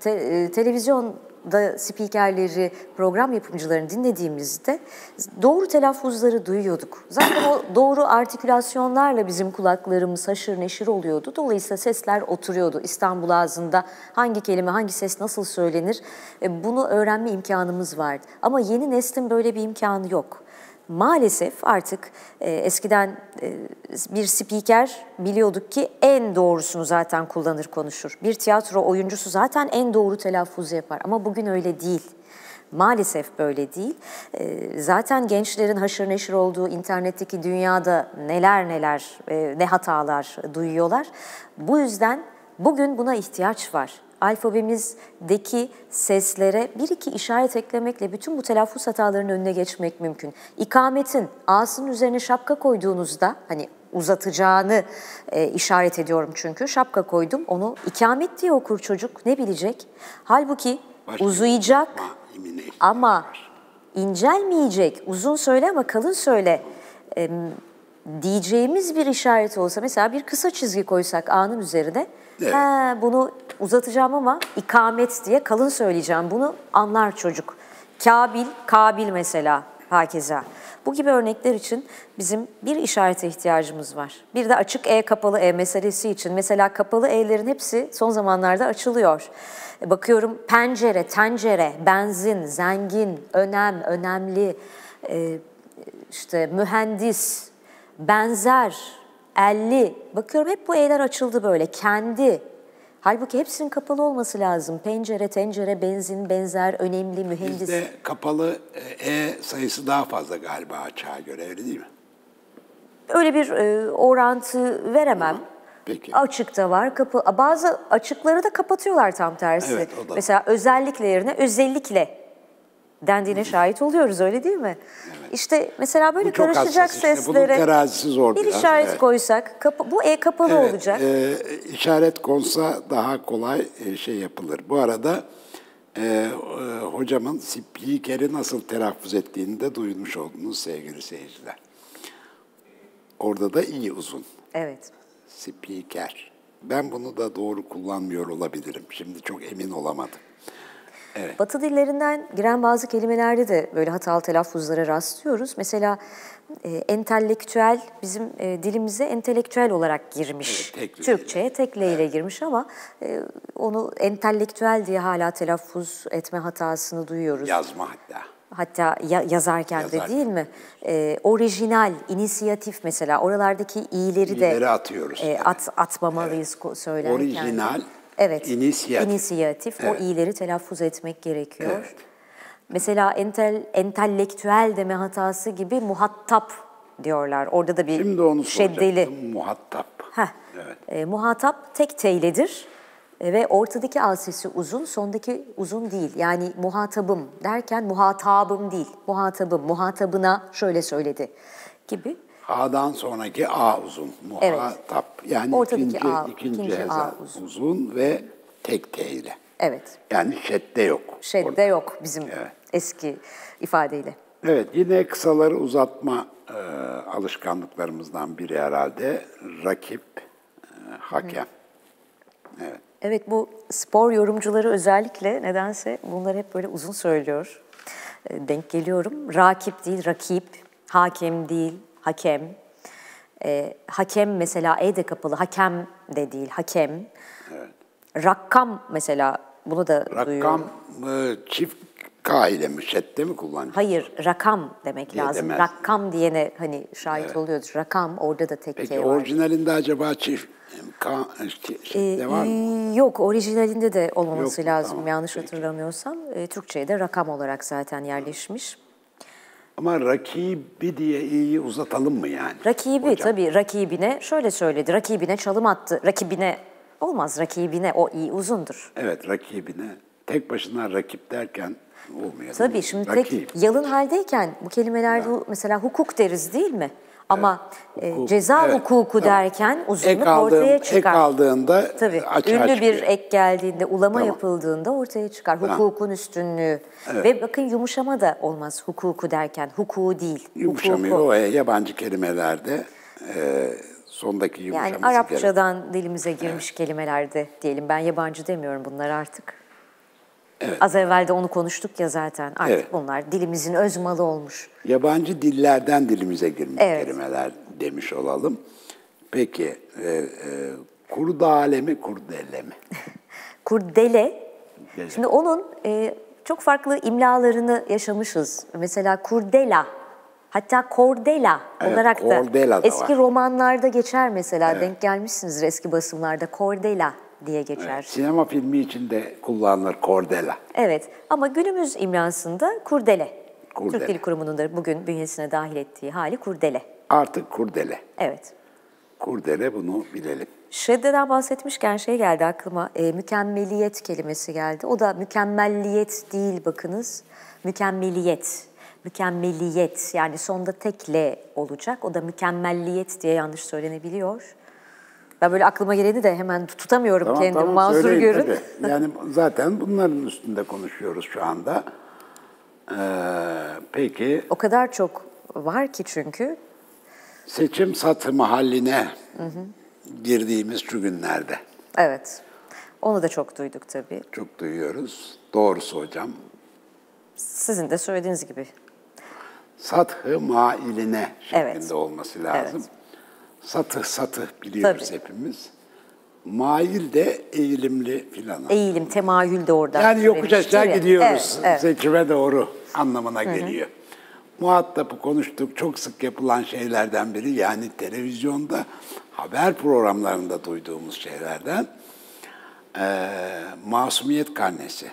televizyonda spikerleri, program yapımcılarını dinlediğimizde doğru telaffuzları duyuyorduk. Zaten o doğru artikülasyonlarla bizim kulaklarımız haşır neşir oluyordu. Dolayısıyla sesler oturuyordu. İstanbul ağzında hangi kelime, hangi ses nasıl söylenir bunu öğrenme imkanımız vardı. Ama yeni neslin böyle bir imkanı yok. Maalesef artık eskiden bir spiker biliyorduk ki en doğrusunu zaten kullanır, konuşur. Bir tiyatro oyuncusu zaten en doğru telaffuzu yapar ama bugün öyle değil. Maalesef böyle değil. Zaten gençlerin haşır neşir olduğu internetteki dünyada neler neler, ne hatalar duyuyorlar. Bu yüzden bugün buna ihtiyaç var. Alfabemizdeki seslere bir iki işaret eklemekle bütün bu telaffuz hatalarının önüne geçmek mümkün. İkametin A'sının üzerine şapka koyduğunuzda, hani uzatacağını işaret ediyorum çünkü, şapka koydum, onu ikamet diye okur çocuk, ne bilecek? Halbuki uzayacak ama incelmeyecek, uzun söyle ama kalın söyle diyeceğimiz bir işaret olsa, mesela bir kısa çizgi koysak A'nın üzerine, evet, bunu uzatacağım ama ikamet diye kalın söyleyeceğim, bunu anlar çocuk. Kabil, kabil mesela, hakeza. Bu gibi örnekler için bizim bir işarete ihtiyacımız var. Bir de açık E, kapalı E meselesi için. Mesela kapalı E'lerin hepsi son zamanlarda açılıyor. Bakıyorum pencere, tencere, benzin, zengin, önem, önemli, işte mühendis, benzer, elli. Bakıyorum hep bu E'ler açıldı böyle, kendi. Halbuki hepsinin kapalı olması lazım. Pencere, tencere, benzin, benzer, önemli, mühendis. Bizde kapalı E sayısı daha fazla galiba açığa göre, öyle değil mi? Öyle bir orantı veremem. Peki. Açıkta var, bazı açıkları da kapatıyorlar tam tersi. Evet, o da. Mesela özellikle yerine özellikle dendiğine şahit oluyoruz, öyle değil mi? Evet. İşte mesela böyle karışacak seslere bunun terazisi zor bir biraz. işaret Evet. koysak, bu E kapalı olacak. İşaret konsa daha kolay şey yapılır. Bu arada hocamın spikeri nasıl telaffuz ettiğini de duymuş oldunuz sevgili seyirciler. Orada da iyi uzun. Evet. Spiker. Ben bunu da doğru kullanmıyor olabilirim. Şimdi çok emin olamadım. Evet. Batı dillerinden giren bazı kelimelerde de böyle hatalı telaffuzlara rastlıyoruz. Mesela entelektüel bizim dilimize entelektüel olarak girmiş. Evet, Türkçe'ye tek L ile girmiş ama onu entelektüel diye hala telaffuz etme hatasını duyuyoruz. Yazma hatta. Hatta yazarken de değil mi? Orijinal, inisiyatif mesela. Oralardaki i'leri de atıyoruz. Atmamalıyız söylerken. Orijinal, evet, inisiyatif. Evet. O i'leri telaffuz etmek gerekiyor. Evet. Mesela entelektüel deme hatası gibi muhatap diyorlar. Orada da bir şimdi onu şeddeli. Muhatap. Evet. Muhatap tek t'lidir. Ve ortadaki A sesi uzun, sondaki uzun değil. Yani muhatabım derken muhatabım değil. Muhatabım, muhatabına şöyle söyledi gibi. A'dan sonraki A uzun. Muhatap. Evet. Yani ortadaki ikinci A uzun ve tek T ile. Evet. Yani şedde yok. Şedde orada yok bizim eski ifadeyle. Evet, yine kısaları uzatma alışkanlıklarımızdan biri herhalde. Rakip, hakem. Evet. Evet, bu spor yorumcuları özellikle nedense bunları hep böyle uzun söylüyor. Denk geliyorum. Rakip değil, rakip. Hakem değil, hakem. Hakem mesela E de kapalı, hakem de değil, hakem. Evet. Rakkam mesela, bunu da duyuyorum. Rakkam çift K ile mi, şedde mi kullanacak? Hayır, rakam demek lazım. Demez. Rakkam diyene hani şahit oluyoruz. Rakam, orada da tek K var. Peki orijinalinde acaba çift şedde var mı? Yok, orijinalinde de olmaması lazım, tamam, yanlış hatırlamıyorsam. Türkçe'ye de rakam olarak zaten yerleşmiş. Ama rakibi diye iyi uzatalım mı yani? Rakibi hocam, tabii rakibine şöyle söyledi. Rakibine çalım attı. Rakibine olmaz, rakibine, o iyi uzundur. Evet, rakibine tek başına rakip derken olmuyor. Tabii şimdi Rakip. tek yalın haldeyken bu kelimelerde mesela hukuk deriz değil mi? Ama Hukuk, ceza evet, hukuku tamam. derken uzunluk ortaya çıkar. Ek aldığında Tabii açığa ünlü bir çıkıyor. ek geldiğinde, ulama Tamam. yapıldığında ortaya çıkar. Tamam. Hukukun üstünlüğü. Ve bakın yumuşama da olmaz hukuku derken. Hukuku değil. Yumuşamıyor. Hukuku. O yabancı kelimelerde sondaki yumuşaması Yani Arapçadan dilimize girmiş kelimelerde diyelim. Ben yabancı demiyorum bunlar artık. Evet. Az evvel de onu konuştuk ya zaten. Artık Evet. bunlar dilimizin öz malı olmuş. Yabancı dillerden dilimize girmiş Evet. kelimeler demiş olalım. Peki, kurdale mi, kurdele mi? Kurdele. Şimdi onun çok farklı imlalarını yaşamışız. Mesela kurdela, hatta kordela Evet, olarak kordela da eski var. romanlarda geçer mesela. Denk gelmişsinizdir eski basımlarda. Kordela diye geçer. Evet, sinema filmi için de kullanılır kordela. Evet ama günümüz imlasında kurdele. Kurdele. Türk Dil Kurumu'nun da bugün bünyesine dahil ettiği hali kurdele. Artık kurdele. Evet. Kurdele, bunu bilelim. Şreddeden bahsetmişken şey geldi aklıma, mükemmeliyet kelimesi geldi. O da mükemmelliyet değil bakınız, mükemmeliyet. Mükemmeliyet yani sonda tek L olacak. O da mükemmelliyet diye yanlış söylenebiliyor. Ben böyle aklıma geleni de hemen tutamıyorum kendimi, mazur söyleyin görün. tabii. Yani zaten bunların üstünde konuşuyoruz şu anda. Peki, O kadar çok var ki çünkü. seçim satı mahalline girdiğimiz şu günlerde Evet, onu da çok duyduk tabii. çok duyuyoruz. Doğrusu hocam, Sizin de söylediğiniz gibi. sathı mailine şeklinde Evet. olması lazım. Evet. Satı biliyoruz Tabii. hepimiz. Mail de eğilimli filan. Eğilim, temayül de oradan. Yani yokuş türemiş, aşağı tabii. gidiyoruz. Evet. Seçime doğru anlamına geliyor. Muhatabı konuştuk. Çok sık yapılan şeylerden biri. Yani televizyonda, haber programlarında duyduğumuz şeylerden masumiyet karnesi.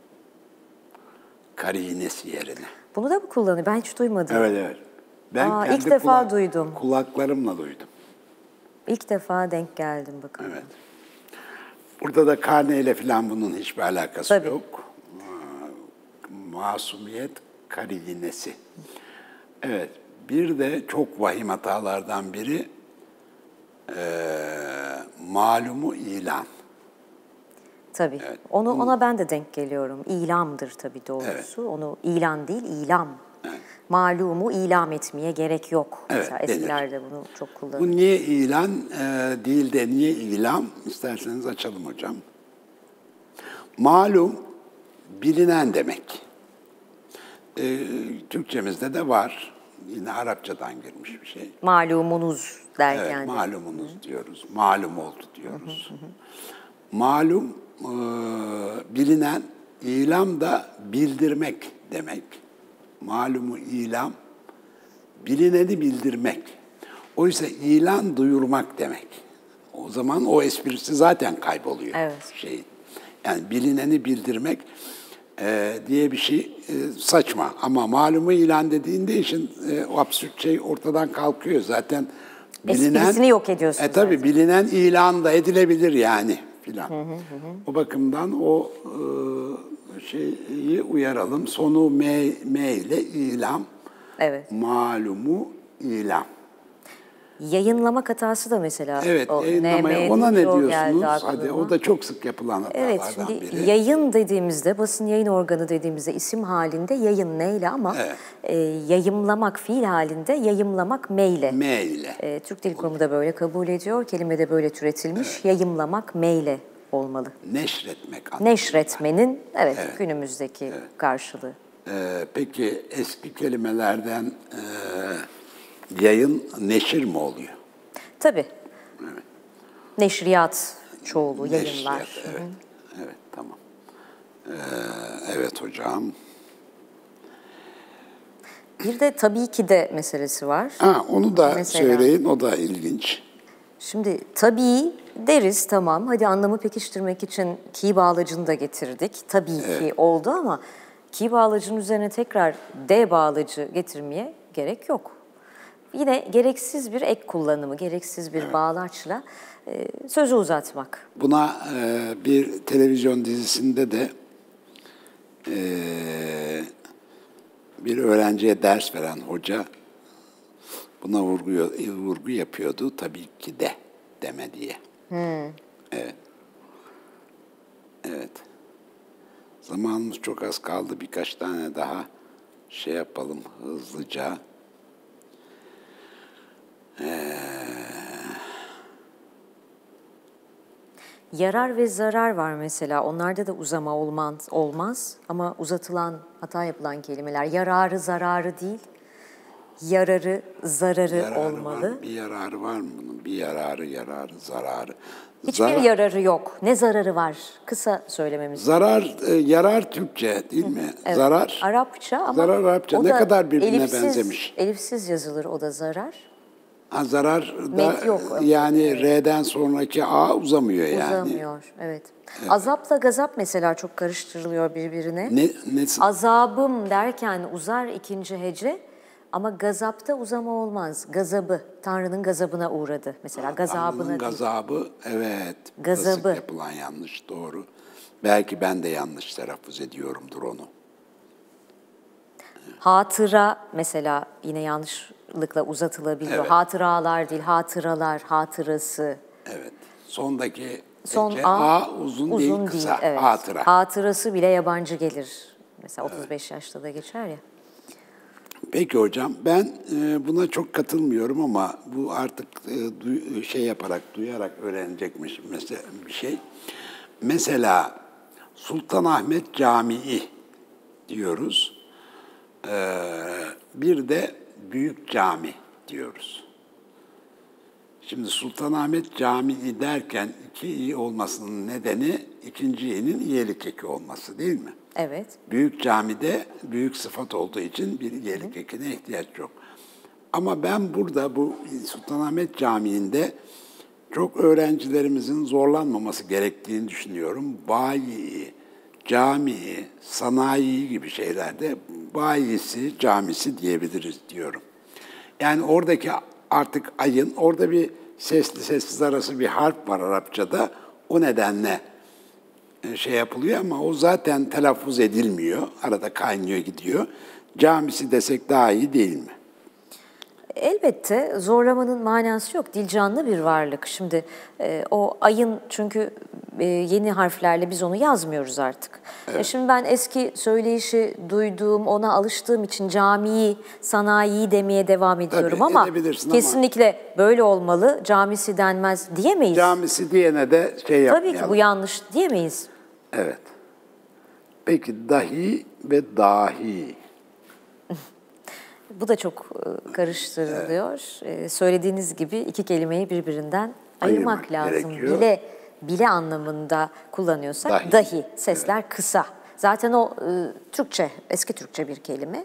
Karinesi yerine. Bunu da mı kullanıyor? Ben hiç duymadım. Evet. Ben Aa, kendi ilk defa duydum. Kulaklarımla duydum. İlk defa denk geldim bakın. Evet. Burada da karneyle falan bunun hiçbir alakası Tabii. yok. Masumiyet karinesi. Evet. Bir de çok vahim hatalardan biri malumu ilan. Tabii. Evet. Ona ben de denk geliyorum. İlamdır tabii doğrusu. Evet. Onu ilan değil, ilam. Malumu ilam etmeye gerek yok. Evet, Mesela denir. eskilerde bunu çok kullanılır. Bu niye ilan değil de niye ilam? İsterseniz açalım hocam. Malum, bilinen demek. Türkçemizde de var. Yine Arapçadan girmiş bir şey. Malumunuz derken. Evet, malumunuz diyoruz. Malum oldu diyoruz. Malum, bilinen, ilam da bildirmek demek. Malumu ilam, bilineni bildirmek. Oysa ilan duyurmak demek. O zaman o esprisi zaten kayboluyor. Evet. Yani bilineni bildirmek diye bir şey saçma. Ama malumu ilan dediğinde işin o absürt şey ortadan kalkıyor. Zaten bilinen... Esprisini yok ediyorsun Tabii zaten. bilinen ilan da edilebilir yani filan. O bakımdan o şeyi uyaralım. Sonu M ile ilam. Evet. Malumu ilam. Yayınlamak hatası da mesela. Evet, o yayınlamaya NM ona ne deyince o diyorsunuz? geldi Hadi, aklıma. o da çok sık yapılan Evet, hatalardan şimdi biri. yayın dediğimizde, basın yayın organı dediğimizde isim halinde yayın neyle ama yayımlamak fiil halinde yayımlamak meyle. M ile. Türk Dil Kurumu da böyle kabul ediyor. Kelime de böyle türetilmiş. Yayımlamak meyle olmalı. Neşretmek anlamında. Neşretmenin günümüzdeki karşılığı. Peki eski kelimelerden yayın neşir mi oluyor? Tabii. Neşriyat çoğulu, yayınlar. Neşriyat, evet. Evet, tamam. Evet hocam. Bir de tabii ki de meselesi var. Onu da Mesela. söyleyin, o da ilginç. Şimdi tabii deriz tamam, hadi anlamı pekiştirmek için ki bağlacını da getirdik. Tabii ki oldu ama ki bağlacının üzerine tekrar de bağlacı getirmeye gerek yok. Yine gereksiz bir ek kullanımı, gereksiz bir bağlaçla sözü uzatmak. Buna bir televizyon dizisinde de bir öğrenciye ders veren hoca buna vurgu yapıyordu. Tabii ki de deme diye. Evet. Evet. Zamanımız çok az kaldı. Birkaç tane daha şey yapalım hızlıca. Yarar ve zarar var mesela. Onlarda da uzama olmaz ama uzatılan, hata yapılan kelimeler. Yararı, zararı değil, yararı, zararı olmalı. Bir yararı var mı bunun? Bir yararı, zararı. Hiçbir yararı yok. Ne zararı var? Kısa söylememiz. Yarar Türkçe değil mi? Evet. Zarar. Arapça ama Zarar Arapça. o Ne da kadar birbirine elifsiz, benzemiş. elifsiz yazılır o da zarar. Zarar da Met yok. yani Evet. R'den sonraki A uzamıyor yani. Uzamıyor, evet. Azapla gazap mesela çok karıştırılıyor birbirine. Nesi? Azabım derken uzar ikinci hece ama gazapta uzama olmaz. Gazabı, Tanrı'nın gazabına uğradı. Mesela gazabına Tanrı'nın değil. gazabı, evet. Gazabı. Sık yapılan yanlış, doğru. Belki ben de yanlış telaffuz ediyorumdur onu. Hatıra mesela yine yanlışlıkla uzatılabiliyor. Evet. Hatıralar değil, hatıralar, hatırası. Evet. Sondaki Son hece A uzun değil, kısa. evet. Hatıra. Hatırası bile yabancı gelir. Mesela 35 yaşta da geçer ya. Peki hocam, ben buna çok katılmıyorum ama bu artık duyarak öğrenecekmiş mesela bir şey. Mesela Sultanahmet Camii diyoruz. Bir de Büyük Cami diyoruz. Şimdi Sultanahmet Camii derken iki i olmasının nedeni ikinci i'nin iyelik eki olması değil mi? Evet. Büyük camide büyük sıfat olduğu için bir iyelik ekine ihtiyaç yok. Ama ben burada bu Sultanahmet Camii'nde çok öğrencilerimizin zorlanmaması gerektiğini düşünüyorum. Bayi, camii, sanayi gibi şeylerde bayisi, camisi diyebiliriz diyorum. Yani oradaki artık ayın, orada bir sesli sessiz arası bir harf var Arapçada. O nedenle şey yapılıyor ama o zaten telaffuz edilmiyor. Arada kaynıyor gidiyor. Camisi desek daha iyi değil mi? Elbette zorlamanın manası yok. Dil canlı bir varlık. Şimdi o ayın çünkü yeni harflerle biz onu yazmıyoruz artık. Evet. Şimdi ben eski söyleyişi duyduğum, ona alıştığım için camiyi, sanayi demeye devam ediyorum Tabii, ama kesinlikle böyle olmalı, camisi denmez diyemeyiz. Camisi diyene de şey yapmayalım. Tabii ki bu yanlış diyemeyiz. Evet. Peki dahi ve dahi. Bu da çok karıştırılıyor. Söylediğiniz gibi iki kelimeyi birbirinden ayırmak lazım. gerekiyor. Bile anlamında kullanıyorsak Dahi. sesler kısa. Zaten o Türkçe, eski Türkçe bir kelime.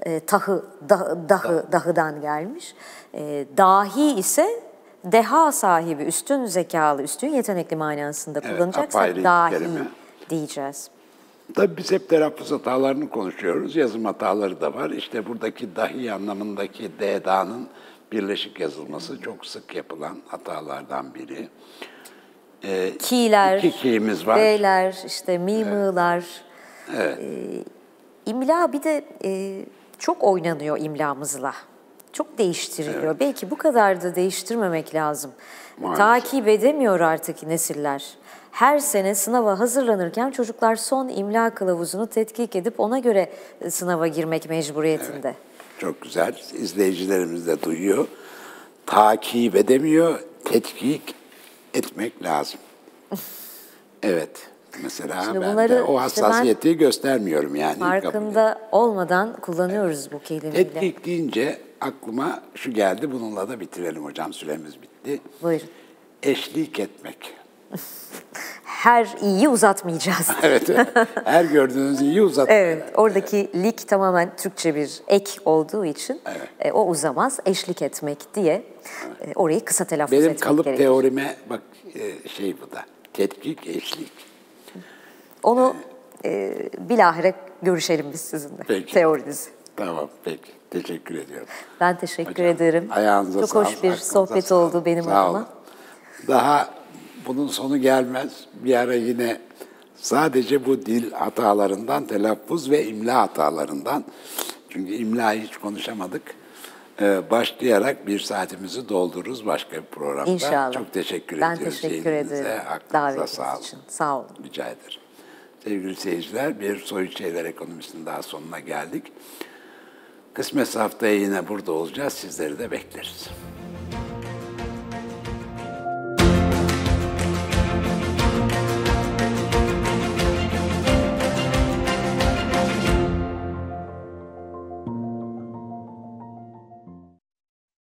Dahıdan gelmiş. Dahi ise deha sahibi, üstün zekalı, üstün yetenekli manasında kullanacaksak apayrı dahi kelime diyeceğiz. Tabii biz hep telaffuz hatalarını konuşuyoruz. Yazım hataları da var. İşte buradaki dahi anlamındaki d'nın birleşik yazılması çok sık yapılan hatalardan biri. Ki'ler, İki ki'miz var. D'ler, işte mimılar. Evet. İmla bir de çok oynanıyor imlamızla. Çok değiştiriliyor. Evet. Belki bu kadar da değiştirmemek lazım. Maalesef. Takip edemiyor artık nesiller. Her sene sınava hazırlanırken çocuklar son imla kılavuzunu tetkik edip ona göre sınava girmek mecburiyetinde. Evet. Çok güzel. İzleyicilerimiz de duyuyor. Takip edemiyor, tetkik etmek lazım. Evet. Mesela Şimdi ben bunları de o işte hassasiyeti göstermiyorum yani. Farkında olmadan kullanıyoruz bu kelimeyle. Tetkik deyince aklıma şu geldi. Bununla da bitirelim hocam. Süremiz bitti. Buyurun. Eşlik etmek. Her i'yi uzatmayacağız. Evet. Her gördüğünüz iyi uzatmayın. Evet, oradaki lik tamamen Türkçe bir ek olduğu için o uzamaz. Eşlik etmek diye orayı kısa telaffuz Benim etmek kalıp gerekir. teorime bak bu da. Tetkik, eşlik. Onu bilahare görüşelim biz sizinle. Peki. Teorinizi. Tamam, peki. Teşekkür ediyorum. Ben teşekkür Hocam, ederim. ayağınıza Çok sağlık, hoş bir aklınıza sohbet sağlık. oldu benim Sağ adıma. olun. Daha bunun sonu gelmez. Bir ara yine Sadece bu dil hatalarından, telaffuz ve imla hatalarından, çünkü imlayı hiç konuşamadık, başlayarak bir saatimizi doldururuz başka bir programda. İnşallah. Çok teşekkür Ben ediyoruz. teşekkür ederim Aklınıza sağlık. için. Sağ olun. Rica ederim. Sevgili seyirciler, bir Soyut Şeyler Ekonomisi'nin daha sonuna geldik. Kısmetse haftaya yine burada olacağız. Sizleri de bekleriz.